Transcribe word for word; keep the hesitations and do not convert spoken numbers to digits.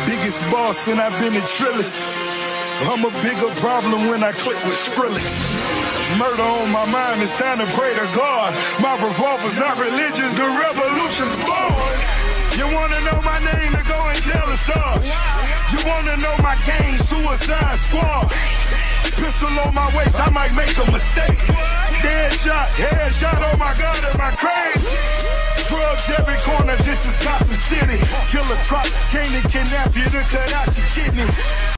Biggest boss and I've been a trillist. I'm a bigger problem when I click with Skrillex. Murder on my mind, it's time to pray to God. My revolver's not religious, the revolution's born. You wanna know my name, to go and tell us all. You wanna know my gang, Suicide Squad. Pistol on my waist, I might make a mistake. Dead shot, head shot, oh my God, am I crazy? Drugs every corner, this is Gotham City. Killer crop, came to kidnap you to cut out your kidney.